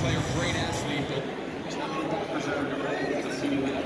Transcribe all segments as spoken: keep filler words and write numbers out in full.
player, great athlete, but there's not many doctors that are going to see that.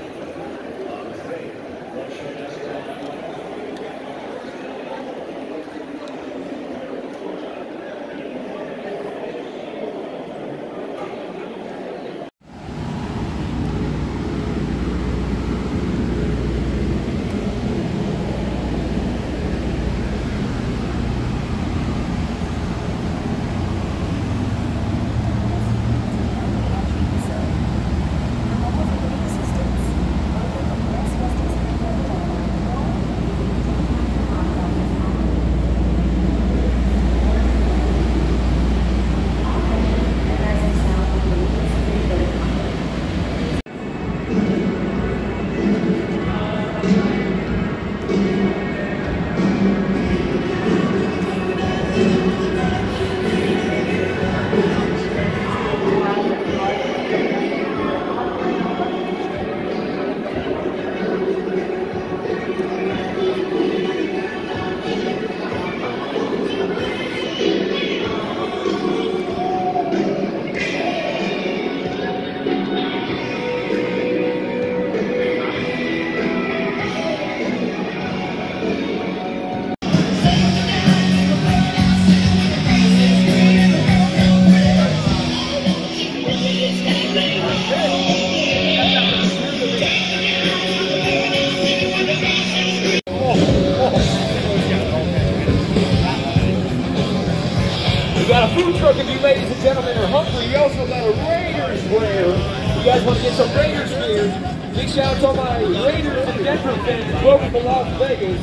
Got a food truck if you ladies and gentlemen are hungry. We also got a Raiders beer. You guys want to get some Raiders beer? Big shout out to all my Raiders and Denver fans as well from Las Vegas.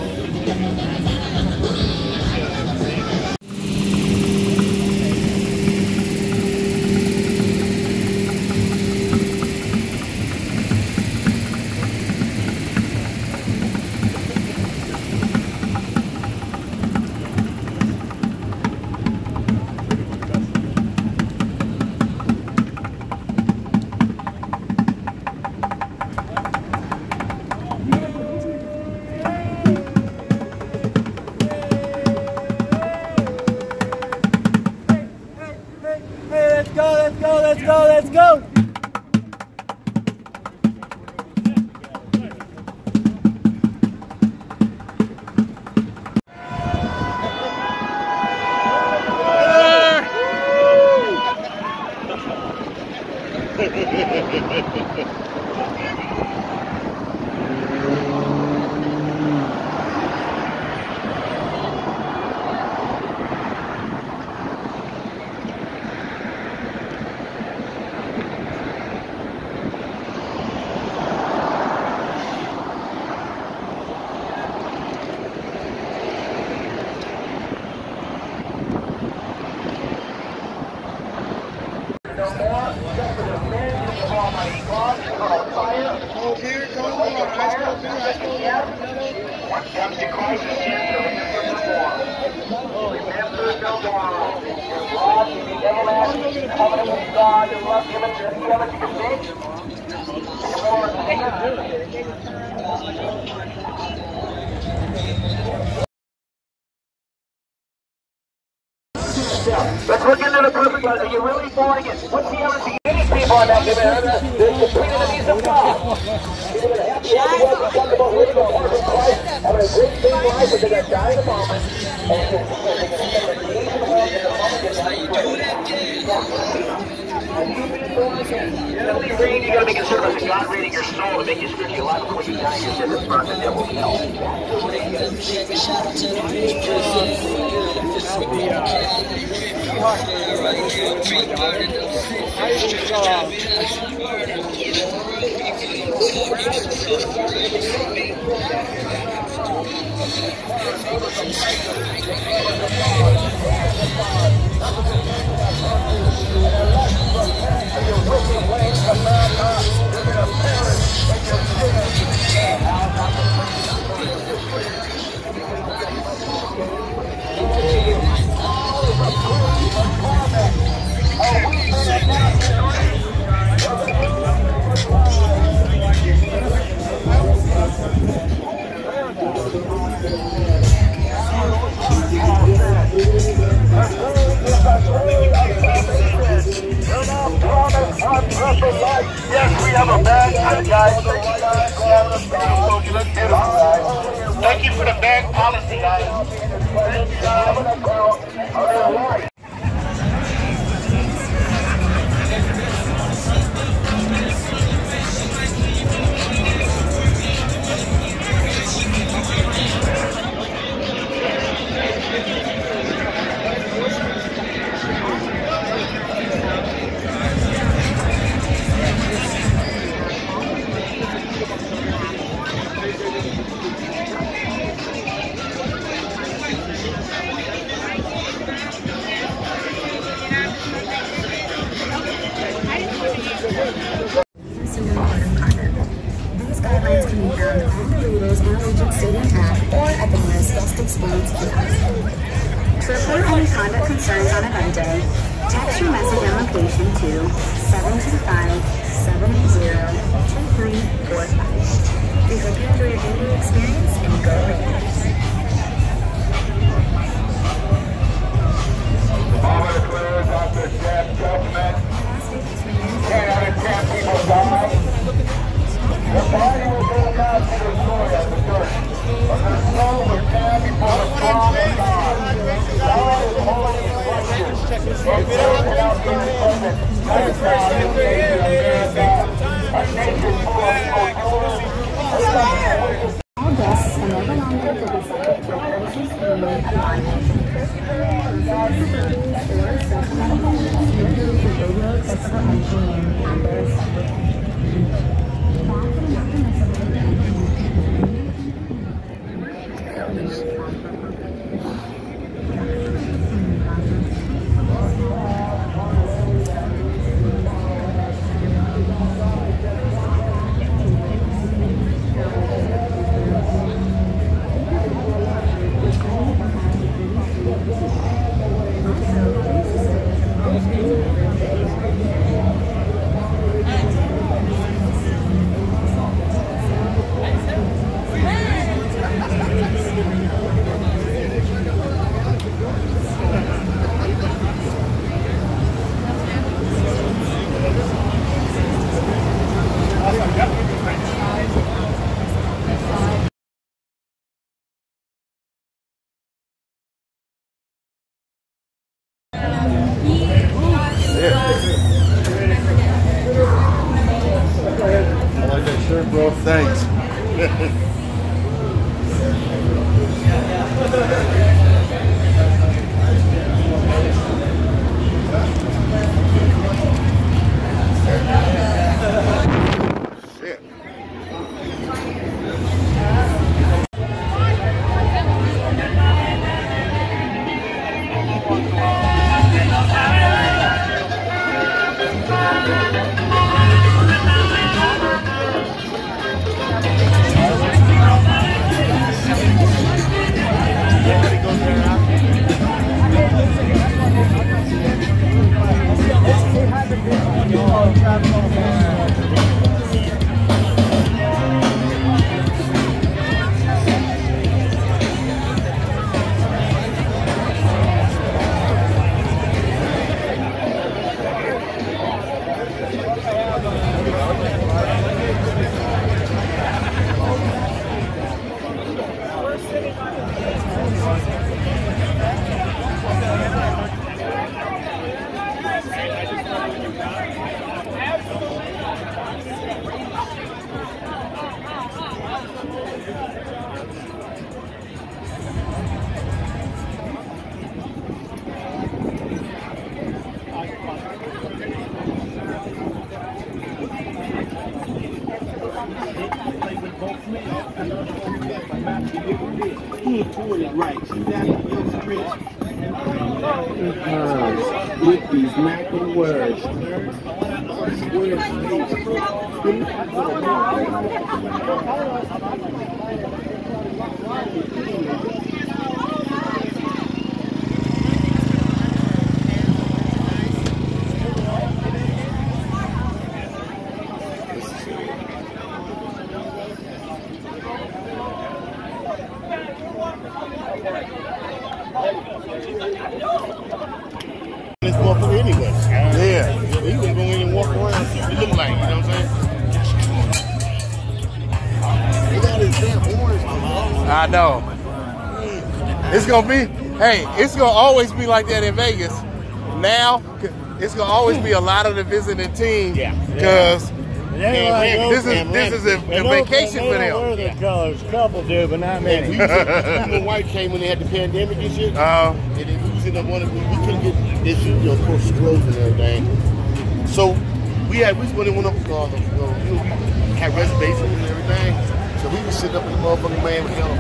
Let's go, let's go, let's go, let's go! What comes to crisis here, remember no more. God is the everlasting covenant with God and love him until he ever to convict. Let's look into the proof. Are you really born again? What's the evidence? These people are not giving the supreme enemies of God. People that are happy, happy, happy, talking about living apart from Christ, having a great big life, but they're going to die in a moment. And they're going to spend their days in the world in the moment of Simply read, you got to make a service of God reading your soul to make you spiritually alive before you die. You're sitting in front of the devil's hell. You're not have a bag too, guys. So why not grab a bag? So you look beautiful, guys. Thank you for the bag policy, guys. Thank you, guys. All right. These guidelines can be found on the Leaders and Allegiant Stadium app or at the nearest guest experience kiosk. To report any conduct concerns on event day, text your message and location to seven two five, seven eight zero, two three four five. We hope you enjoy your gaming experience and go Raiders. All the players after Jeff Government. ten out of ten people die. The body will go down to the story of the church. But the soul will stand before the throne of God. God is holy and righteous. His word cannot be repented. That is why I say to America, a nation full of culture. All guests and their belongings will be subject to a courtesy screening upon entry. Or supplemental usually the radio accessible entry in and there is separate. I like that shirt, bro. Thanks. Shit. With these macro words. This motherfucker anyway. Yeah. You can go in and walk around. See what it look like, you know what I'm saying? I know. It's gonna be, hey, it's gonna always be like that in Vegas. Now, it's gonna always be a lot of the visiting team. Yeah. Because Like this is this is a, a vacation for them. Wear their colors. A couple do, but not many. We used to, when White came when they had the pandemic and shit. Uh, and then we was in the one we, we couldn't get this, you know, of course, closed and everything. So we had we went in one of uh, the, you know, we had reservations and everything. So we was sitting up in the motherfucking man with hell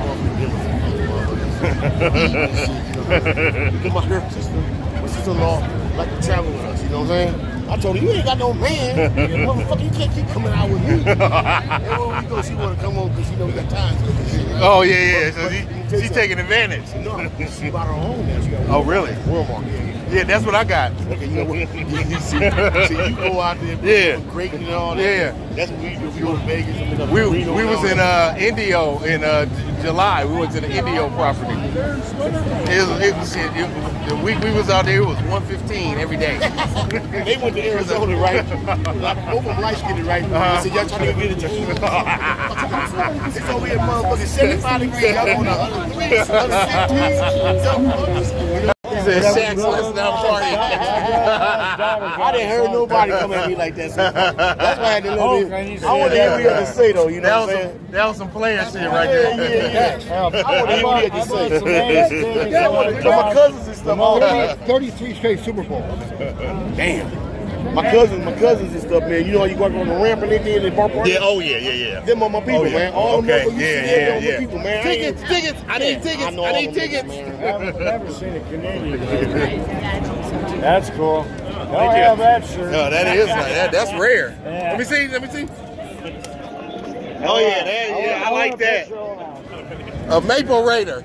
motherfucking because my her sister, my sister-in-law, like to travel with us. You know what I'm saying? I told her, you ain't got no man. Motherfucker, you can't keep coming out with me. And when we go, she want to come on because she know we got time. Oh, yeah, yeah. So she, she's taking advantage. No, she bought her own now. She got oh, really? Walmart, yeah. Yeah, that's what I got. Okay, you know what? You, you see, see, you go out there, yeah, great and all that. Yeah, that's what we do. We go to Vegas. And we we, we was in uh, Indio in uh, July. We went to the Indio property. It was, it was it, it, the week we was out there. It was one fifteen every day. They went to Arizona, right? Like, both of them light skinned, right? Uh-huh. They said, y'all trying to get into It's over here, motherfucking seventy-five degrees. Y'all on one hundred three, one fifteen. He said, Shaq's listening, I'm sorry. I didn't hear nobody come at me like that. So that's why I had to little bit. I want to hear what he had to say, though. You know that what I'm saying? Some, that was some player shit right there. Yeah, yeah, yeah. I want to hear what he had to say. Yeah, I want to hear my cousins and stuff. thirty-three straight Super Bowls. Damn. My cousins, my cousins and stuff, man. You know how you walk on the ramp and everything in Bar Park? Yeah, oh yeah, yeah, yeah. Them are my people, oh, yeah. man. All okay. them yeah, yeah, yeah, yeah. yeah. people, man. Tickets, I tickets. I need tickets. I, I need tickets. I've never seen a Canadian. That's cool. Don't have that shirt. No, that is like that. That's rare. Yeah. Let me see. Let me see. Oh yeah, that, yeah, I like that. A Maple Raider.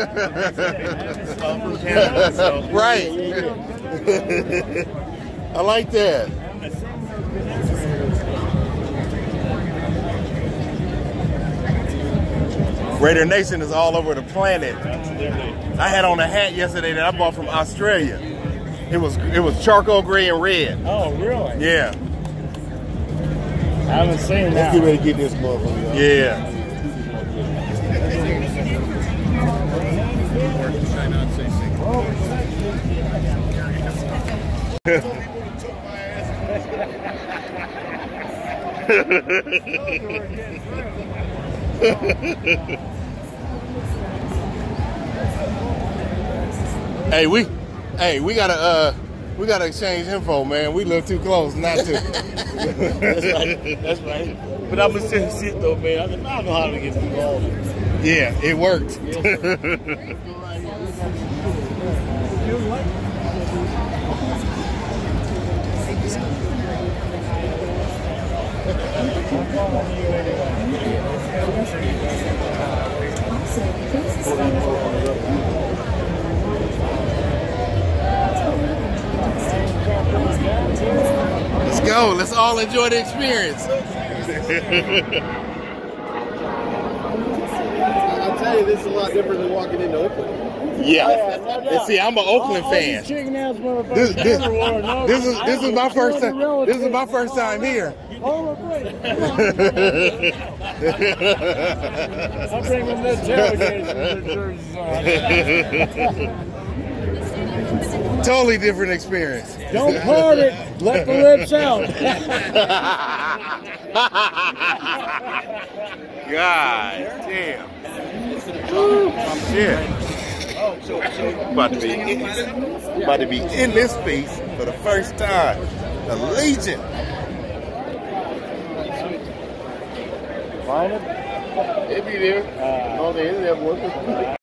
Right. I like that. Raider Nation is all over the planet. I had on a hat yesterday that I bought from Australia. It was it was charcoal gray and red. Oh, really? Yeah. I haven't seen that. Let's get ready to get this motherfucker. Yeah. Hey, we, hey, we gotta, uh, we gotta exchange info, man. We live too close not to. That's right. That's right. But I'm gonna sit sit though, man. I don't know how to get involved. Yeah, it worked. Let's go. Let's all enjoy the experience. I'll tell you, this is a lot different than walking into Oakland. Yeah. And see, I'm an Oakland fan. This, this, this is this is my first time. This is my first time here. Oh, great. I'm bringing this tailgate. Totally different experience. Don't part it. Let the lips out. God damn. Shit. About to be in, about to be in this space for the first time. The Legion. Find it? It'll be there. Uh, All the internet working.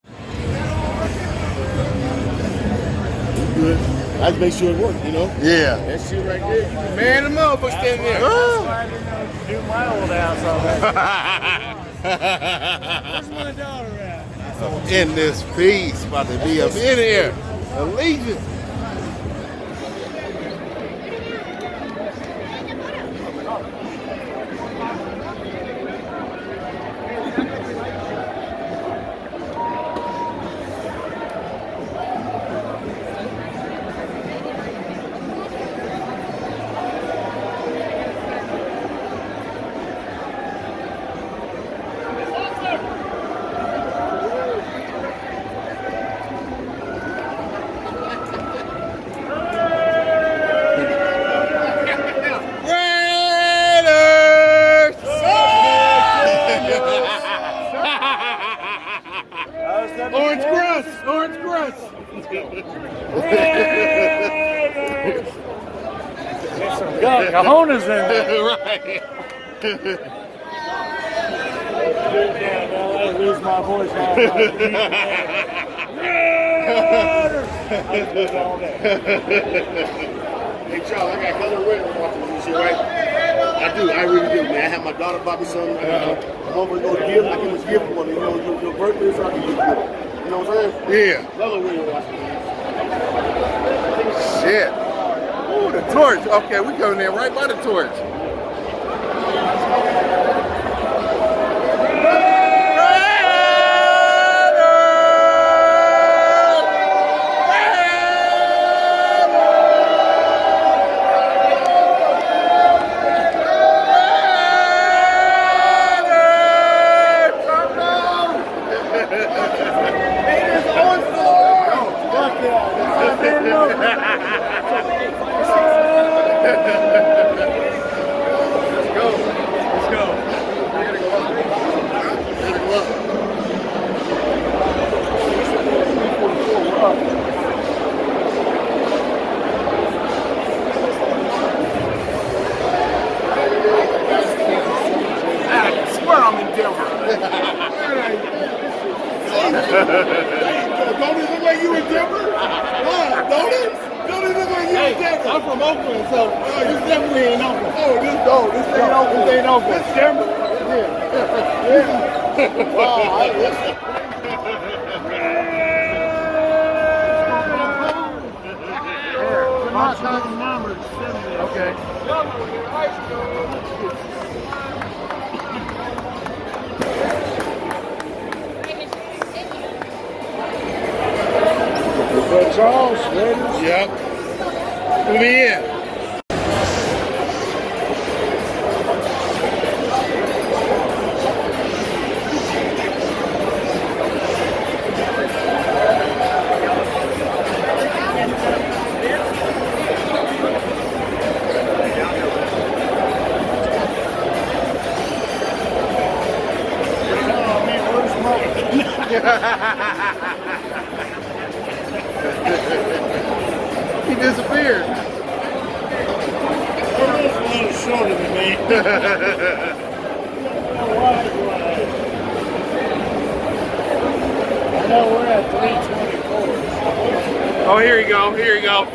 Good. I just make sure it works, you know? Yeah. That shit right there. Man, the motherfucker standing there. That's why I didn't know to do my old ass all that. Where's my daughter at? In this piece, about to be up in here. The Legion. Orange Crush. Orange Crush. There's some cojones in there. Right. Yeah, now I lose my voice. Now. Hey Charles, I got Helen Redden watching this shit, right? I do, I really do, man. I have my daughter buy me something. Uh, I'm over to go to gift. I give us a gift for you know, your, your birthday, so I can give you a gift. You know what I'm saying? Yeah. Helen Redden watching this. Shit. Ooh, the torch. Okay, we going in right by the torch. Don't it look like you in Denver? Huh? Don't it? Don't it look like you in Denver? I'm from Oakland, so uh, this definitely ain't Oakland. Oh, this no, this ain't Oakland. This ain't Oakland. This Denver. Yeah. Yeah. Wow. I, My cousin number is seventy. Okay. But Charles, ready? Yep. Put me in. He disappeared. That is a little shorter than me. I know we're at three twenty-four. Oh, here you go. Here you go.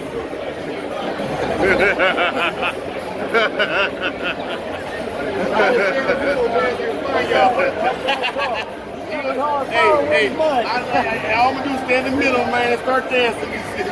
hey, hey, I, I, all I'm gonna do is stand in the middle, man, and start dancing.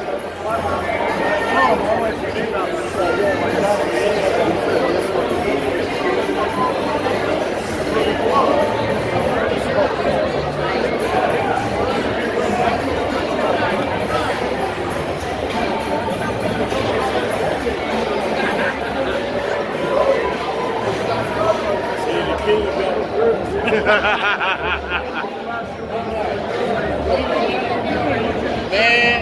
Man.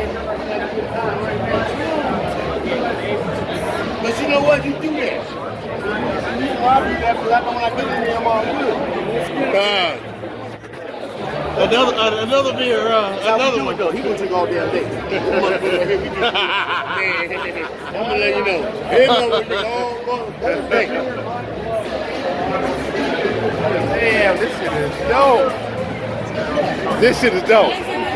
But you know what? You do that. Probably that like when I get in there, I'm all good. Uh, another, uh, another beer. Uh, another one. Though. He gonna take all damn day. I'm gonna let you know. He gonna take all day. Damn, this shit is dope. This shit is dope.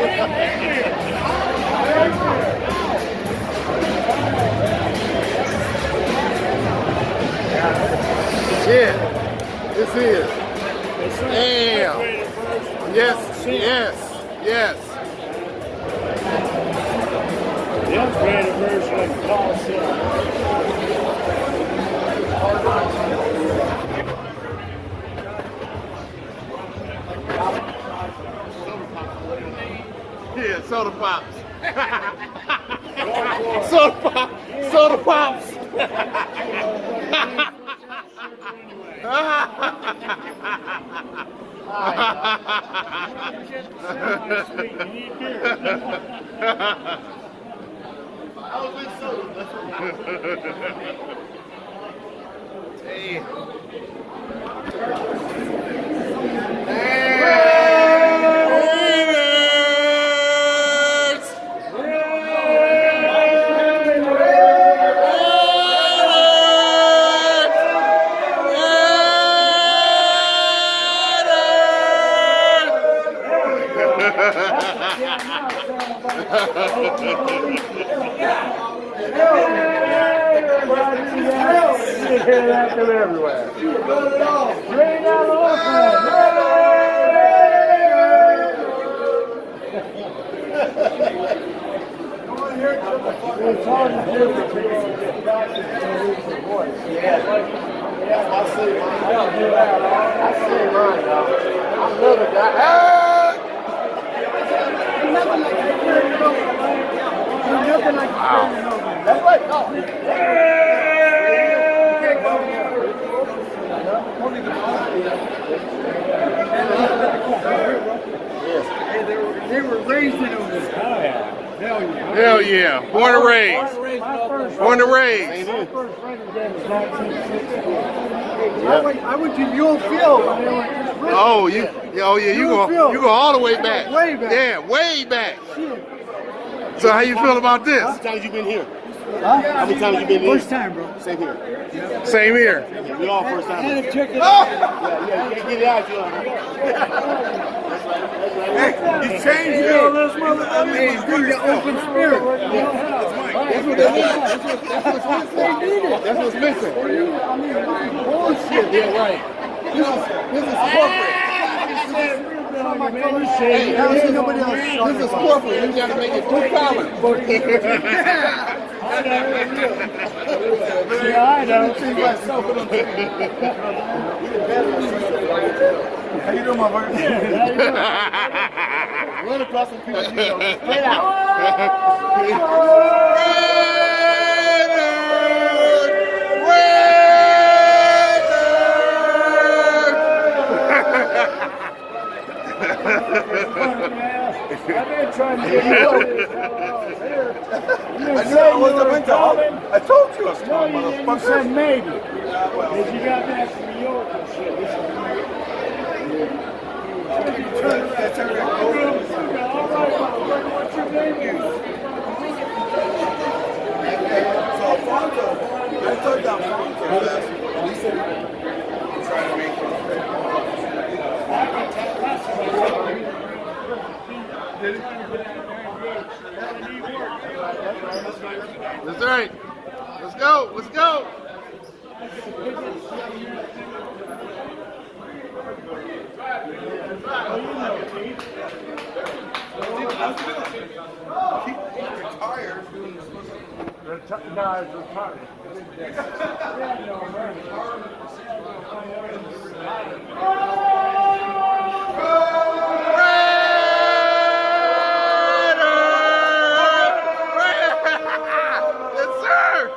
Shit. This is. Damn. Yes, yes, yes. The upgraded version of the Coliseum. Yeah, soda pops. soda pop, soda pops. Damn. You hear that from everywhere. Bring down the whole It's hard to do it to get back to the voice. Yeah. Yeah, I see mine. I don't do that. I see mine, though. I love it. Ah! Nothing like carrying it over. Nothing like carrying it over. That's right. No. You can't go here. Hey, they were, they were raised in this. Oh, yeah. Hell yeah. Hell yeah. Born and raised. Born and raised. My first Raiders game was nineteen sixty. I went, I went to Ewell Field when they were in the Oh, you, oh yeah, you go, you go all the way back. Way back. Yeah, way back. So how you feel about this? How many times you been here? Huh? How many times you been here? First time, bro. Same here. Same here. Yeah, we all first time. And check it out. Yeah, yeah, get, get it out, you Hey, you changed You know, this mother, I mean, bring the open spirit. That's what they need. That's what's missing. That's what's missing. I mean, this is bullshit. Yeah, right. This is, this is corporate. Hey, this, is, nobody else. This is corporate. You got to make it too common. Yeah, I know. How you doing, my brother? How you doing? Run across some people, you know. Straight out. I've been trying to get you over this. You I said knew I you wasn't were meant to. coming. I told you I was No, coming, you didn't. You motherfucker. said maybe. Because you got back from New York and shit. This is Turn that, turn that. all right, motherfucker. What's your name? So Alfonso, I told you Alfonso last week, and he said he's trying to make it. That's right. Let's go. Let's go. No, it's retired. Yes, sir.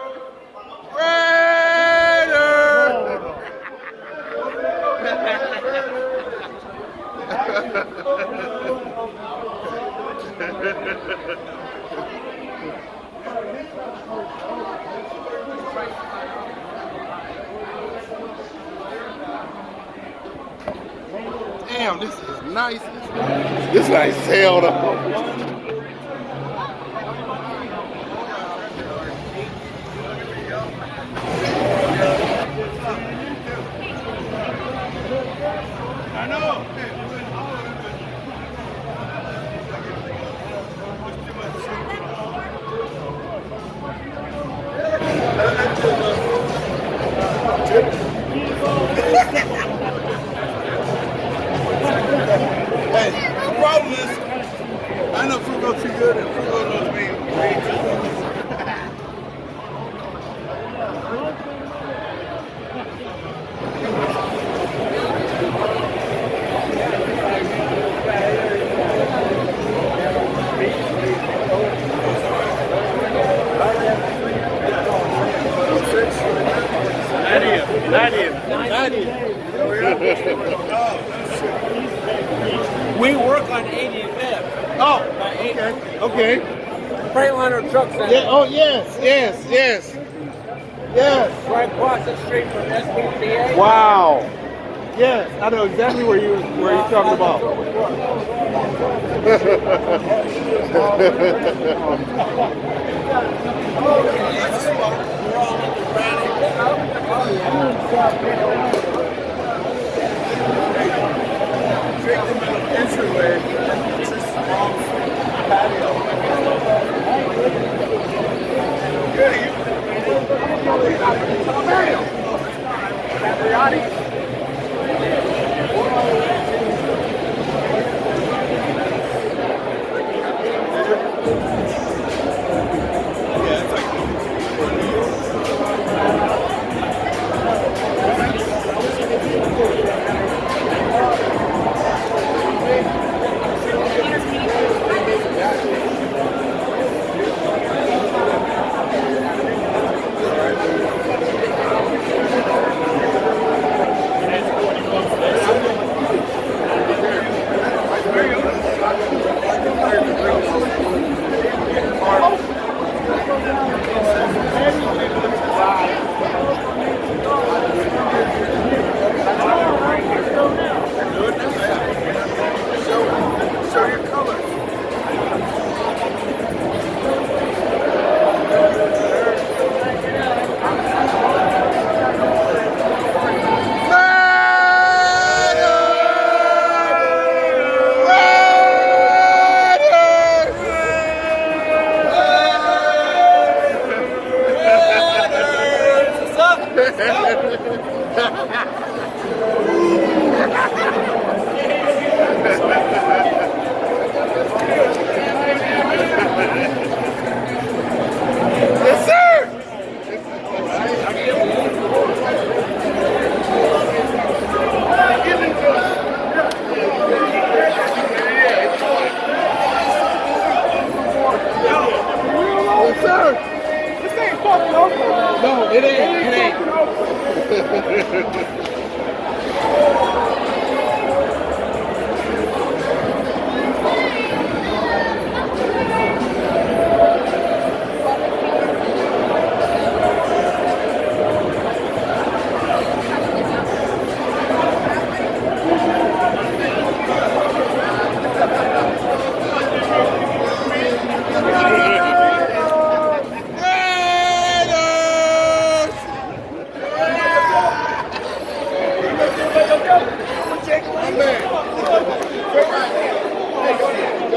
Damn, this is nice. This is nice hell though. I know. Hey, the problem is, I know Frugo too good, and Frugo knows me way too well. We work on eighty-fifth. Oh, okay. Okay. Freightliner Truck Center. Yeah, oh, yes, yes, yes. Yes. Right across the street from S P C A. Wow. Yes, I know exactly where you where you're talking about. Take them in the entryway.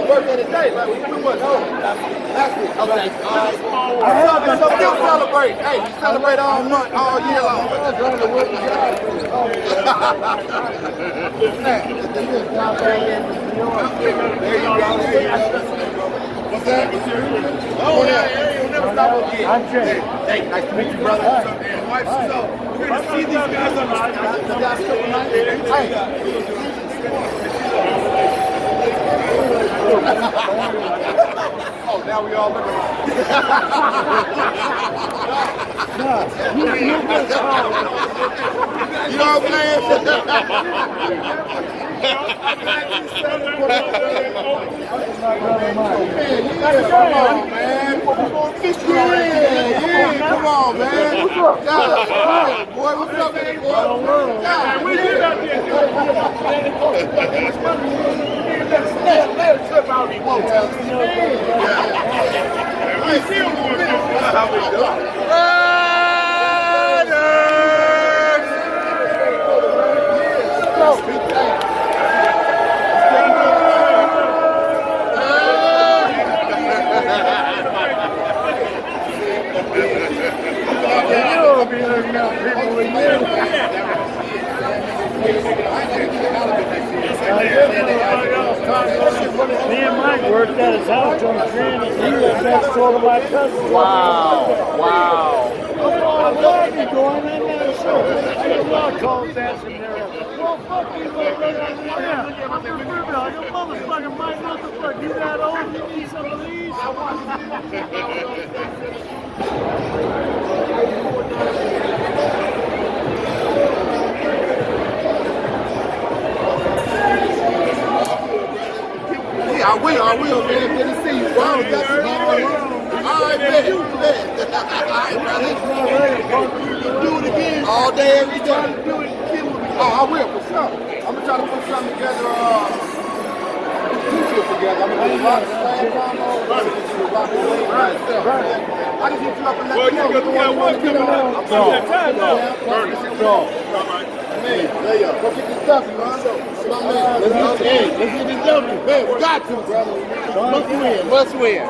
your birthday today, like we do what? No. Last week. Okay. All right. So still celebrate. Hey, you celebrate all month, all year long. There you go. What's that? Oh, yeah, yeah, you'll never stop again. I'm Jay. Hey, nice to meet you, brother. What's up, man? Wife, so we're going to see these guys on the last couple nights. Hey. Oh, now we all look at You know what I'm saying? Come on, man. Yeah, yeah, come on, man. God, boy, what's up, man, boy? God, we did out there. Let it trip out if you want to. We see him going to how we do. You'll be looking out people with you. Me and Mike worked at his house on the train, and he lived next door to my cousin. Wow, wow. I'm glad you're going in there, sure. I get a lot of calls asking there. Well, fuck you, look right on there. Yeah, I'm from Riverville. Your motherfucking Mike, what the fuck? You that old? You need some of these? I will, I will, man. Good to see you. Wow, that's all right. All right, man. All right, brother. Do it again. All day, every day. Oh, I will, for sure. I'm going to try to put something together. Uh, together. I'm going to do a lot of slam combo. I'm going to do a lot of things myself. I just hit you up and let you know. Well, you got one coming out. I'm going to time now. Burn it. All right. Man, there you go. Go get this stuff, man. Let's get, hey, let's get this W. Man, we got to, brother. Must win. Must win.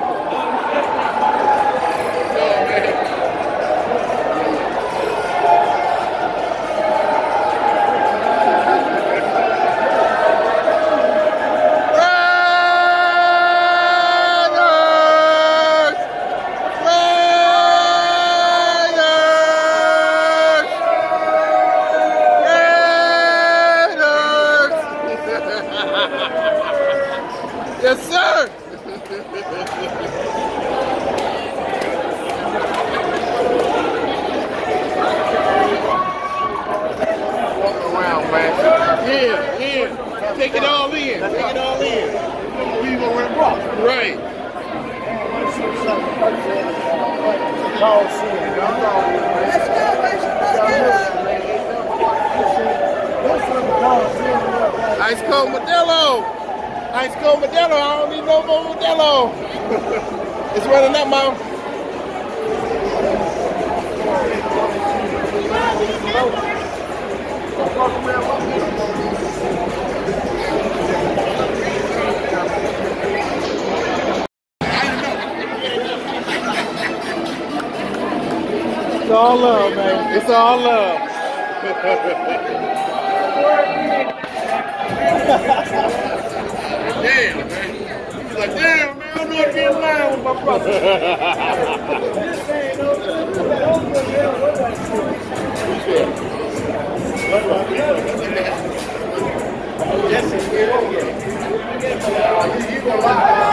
Yes, sir. Walk around, man. Yeah, yeah. Take it all in. Take it all in. We gonna run rock. Right. Ice cold Modelo. Ice cold Modelo. I don't need no more Modelo. It's running up, Mom. It's all love, man. It's all love. Damn, man. He's like, damn, man, I know I can't lie with my brother. Yes, it's good. You gonna lie.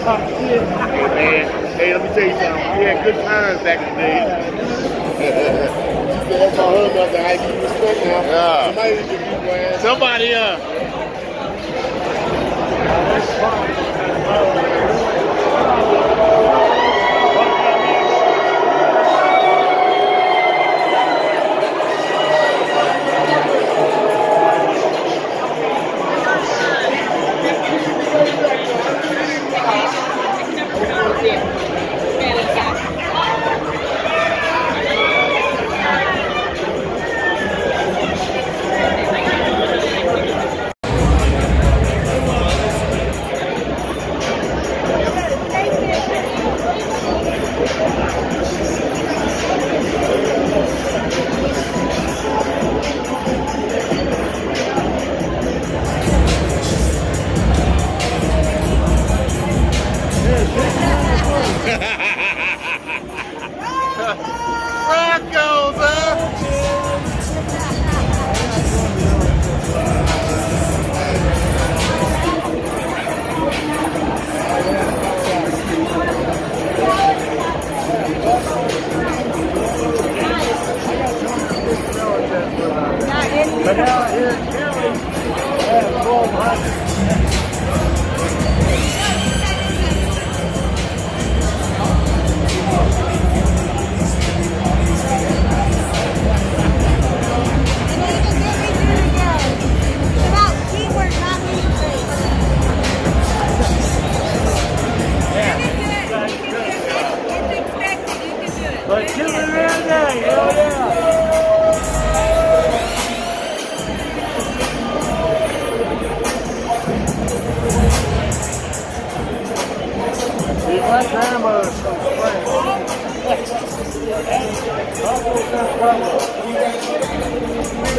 Hey man, hey, let me tell you something. We had good times back in the day. She said, that's my husband. I said, I give you respect now. Yeah. Somebody give you man. Somebody, uh. Broncos, huh? But out here in Kelly, they have twelve hundred. But give it around there, hell yeah. See, my grandmother's from Spring. Uncle's from Pueblo.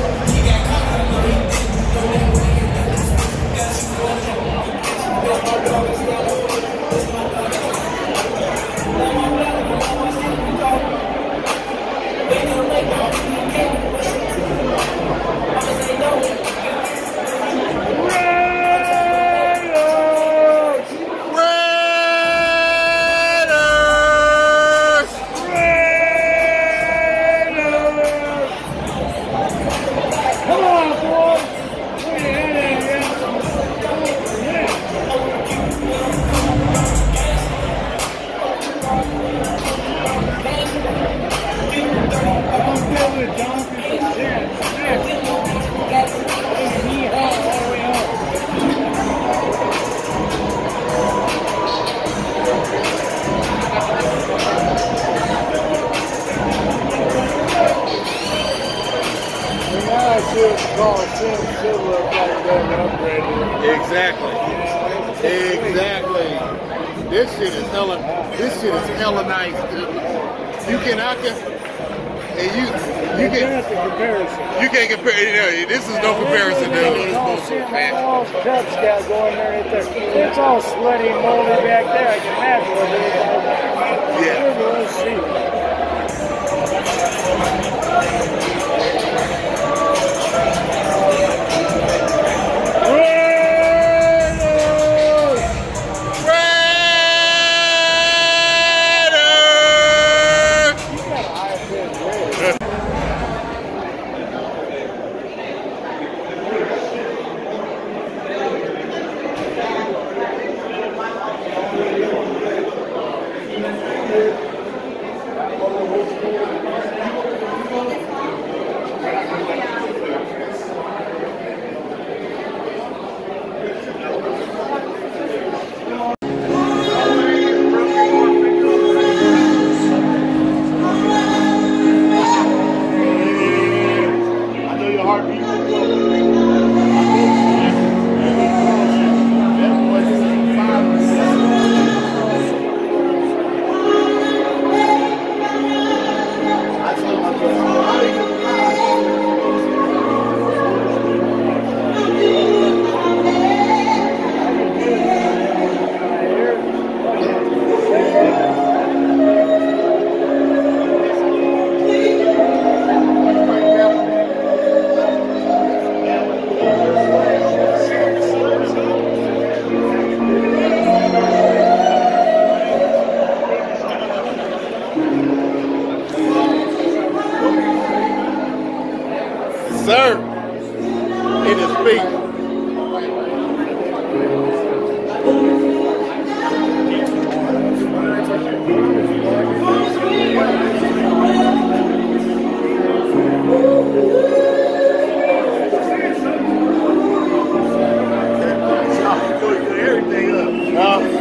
Exactly. Exactly. This shit is hella. This shit is hella nice, dude. You can, I can, and you, you can. You can't compare. You know, this is no comparison, dude. It's so fast. All the Cubs got going there right there. It's all sweaty and moldy back there. I can imagine what it is. Yeah. Let's see.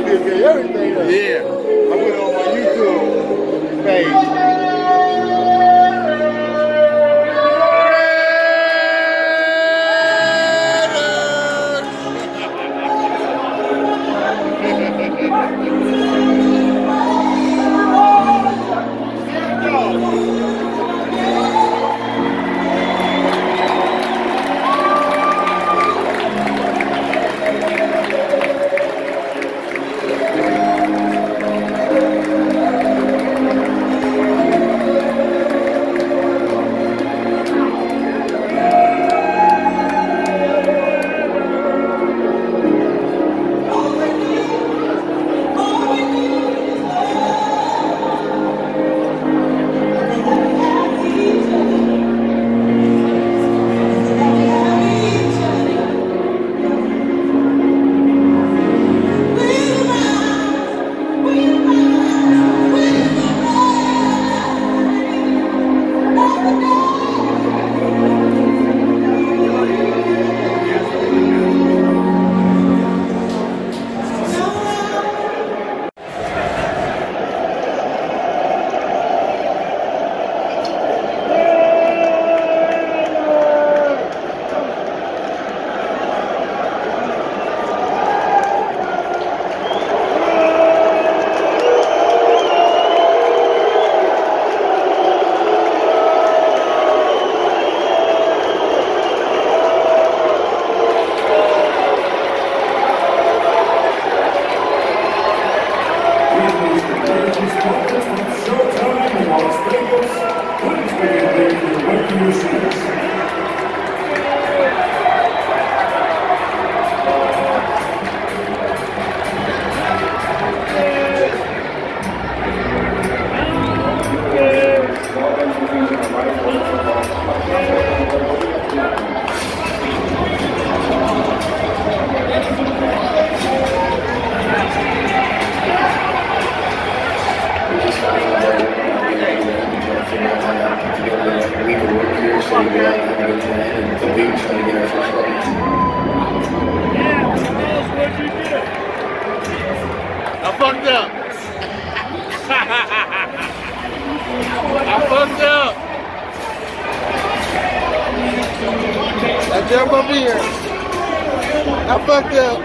videotape, everything. Else. Yeah. I put it on my YouTube page. Jump up here. I fucked up.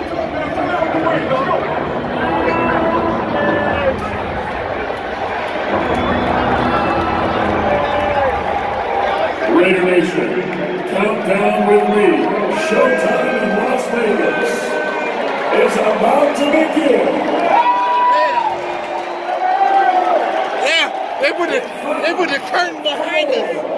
Raider Nation, countdown with me. Showtime in Las Vegas is about to begin. Yeah, yeah. They put the they put the curtain behind us.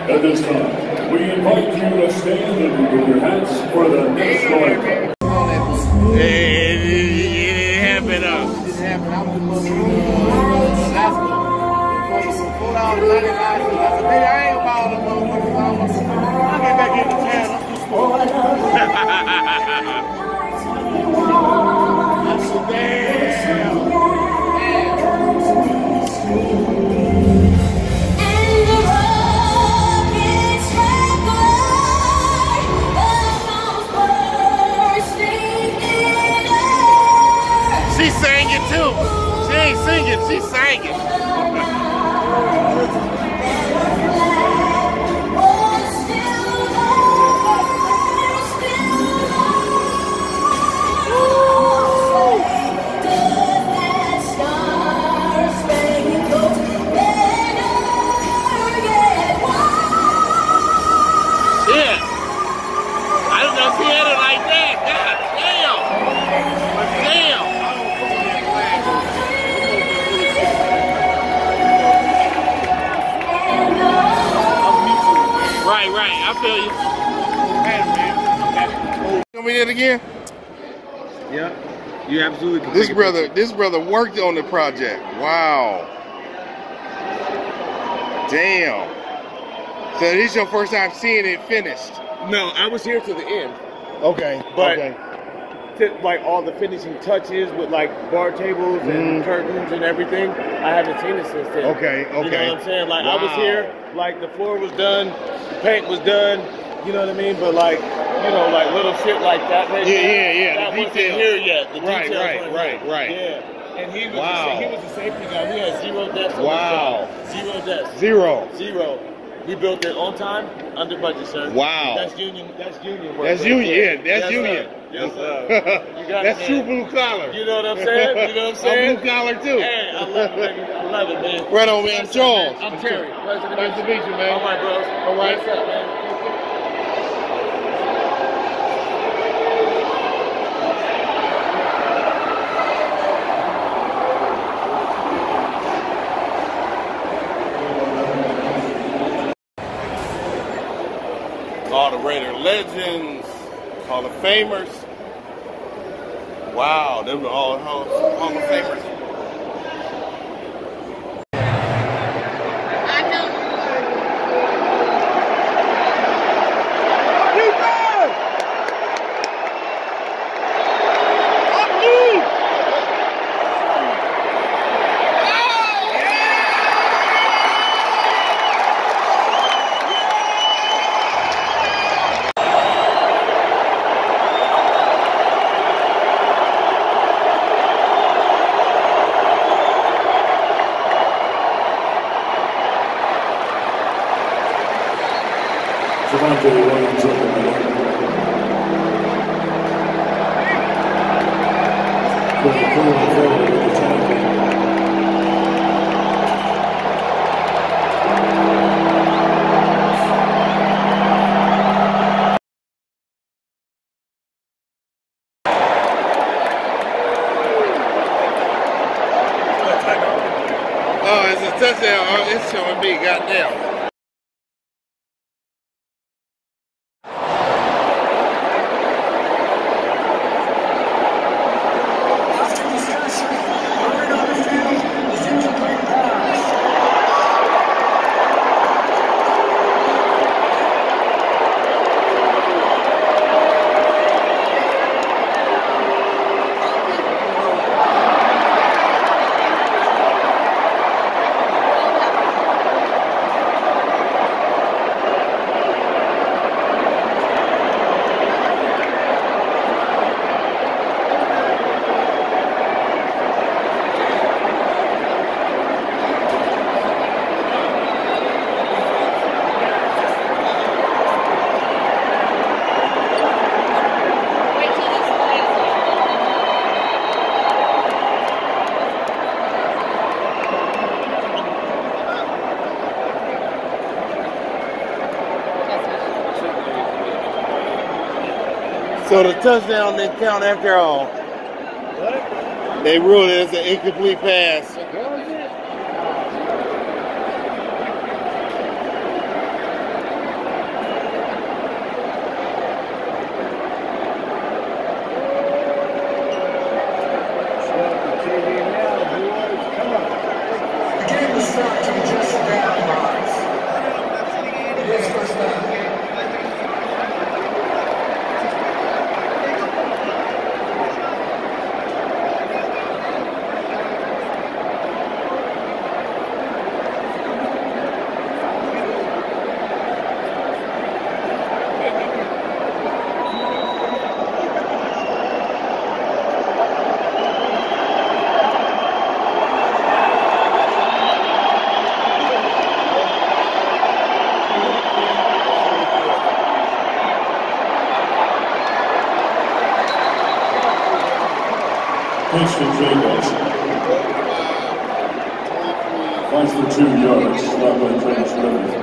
At this time, we invite you to stand and with your hats for the national anthem. Hey, it, it, it happened up. It happened. I was supposed to last week. four dollars and ninety-five cents. I said, baby, I ain't about the motherfuckers. I'll get back in the town. I'm too small. I said, damn. She sang it too. She ain't singing, she sang it. Yeah. I don't know if he had it like that. God damn. Damn. Right, right. I feel you. Come in again? Yeah. You absolutely can. This brother, this brother worked on the project. Wow. Damn. So this is your first time seeing it finished? No, I was here to the end. Okay. But okay. To, like all the finishing touches with like bar tables and Mm. curtains and everything, I haven't seen it since then. Okay, okay. You know what I'm saying? Like I was Wow. here, like the floor was done, the paint was done, you know what I mean? But like, you know, like little shit like that right Yeah, there, yeah, yeah, that the wasn't detail. here yet. The Right, details right, weren't right, here. right. Yeah. And he was, Wow. the, he was the safety guy. We had zero deaths on Wow. the job. Zero deaths. Zero. Zero. We built it on time, under budget, sir. Wow. That's union. That's union work. That's right union, there. yeah, that's Yes, union. Sir. Yes, sir. You got That's it, true man. blue collar. You know what I'm saying? You know what I'm saying? I'm blue collar too. Hey, I love it, baby. I love it, man. Right on, man. Charles. I'm Terry. Pleasure to Nice to meet you, man. All right, bros. All right. What's up, man? All the Raider legends, Hall of Famers. Wow, them are all Hall, Hall of Famers. Javante Williams up in the air. Putting the crew forward with the tackle. Oh, it's a touchdown. Oh, it's showing me. Goddamn. So the touchdown didn't count after all. What? They ruled it as an incomplete pass. Christian Jacobs. Points for two yards. Stop by Travis Rivers.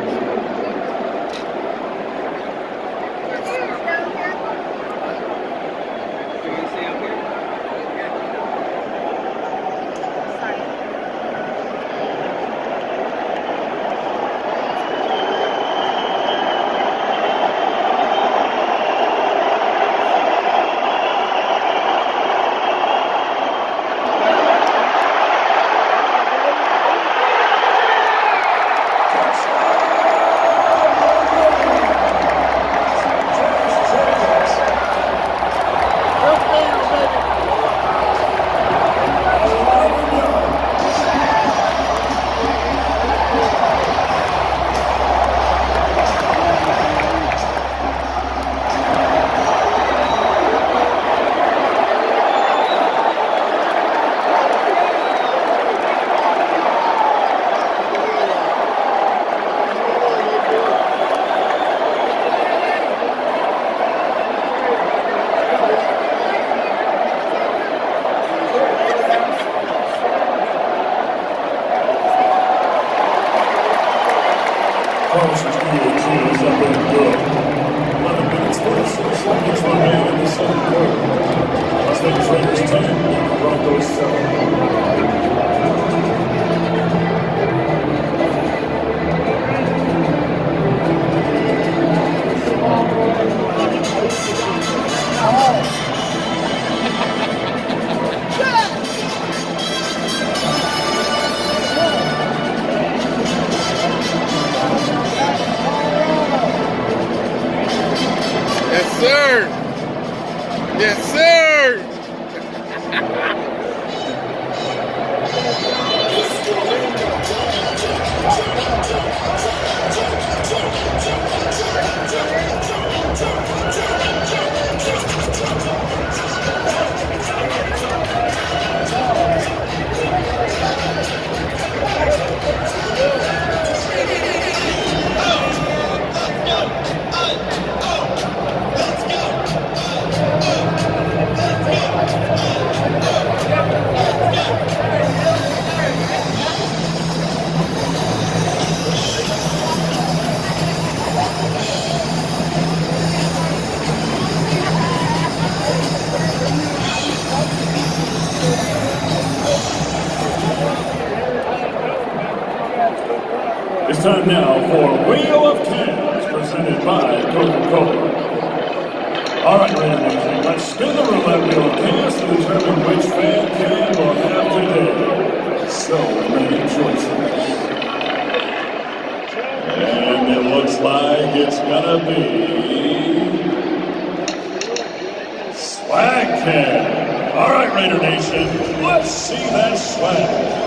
It's time now for Wheel of Cans, presented by Coca-Cola. All right, ladies and gentlemen, let's spin the roulette wheel of cans to determine which fan can will have today. So many choices. And it looks like it's gonna be Swag Can. All right, Raider Nation, let's see that swag.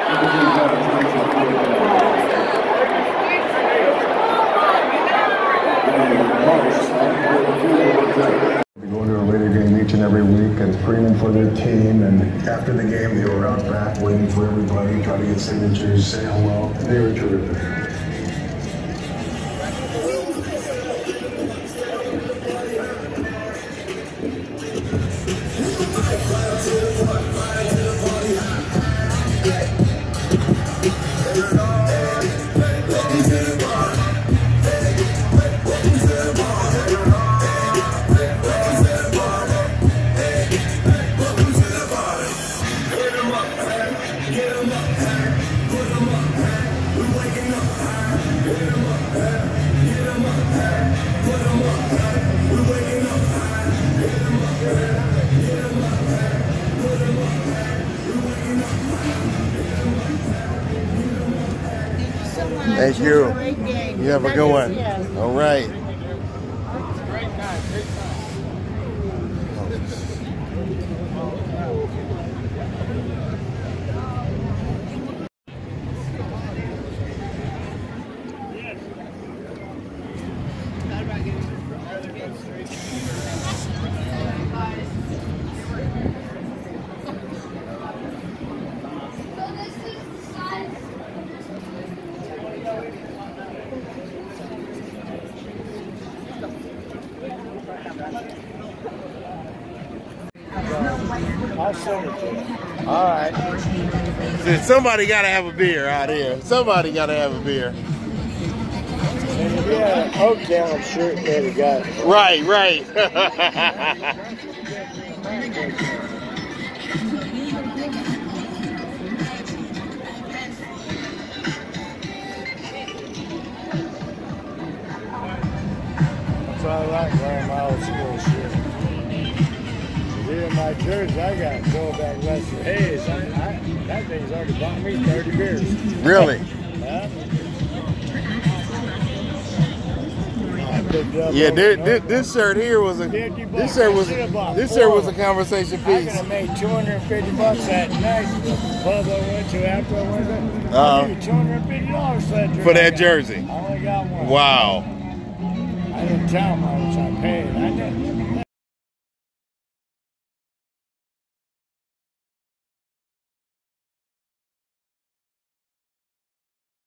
They go to a Raider game each and every week and screaming for their team, and after the game they were out back waiting for everybody, trying to get signatures, say hello. They were terrific. Thank you. You have a good one. All right. I'll send it to you. All right. See, somebody got to have a beer out here. Somebody got to have a beer. And if you had an Oaktown shirt, they'd have got it. Right, right. That's why I like wearing my old school shirt. Even my jersey I got throwback Lester Hayes. I, I, that thing's already bought me thirty beers. Really? Huh? I picked up Yeah, over this, and this, over. this shirt here was a fifty bucks. this shirt was I should've bought this four shirt of was a them. conversation I piece. could have made two hundred fifty bucks that night. The club I went to after I went there. Uh-huh. I gave you two hundred fifty dollars for that jersey. For that I got. jersey. I only got one. Wow. I didn't tell them how much I paid. I didn't.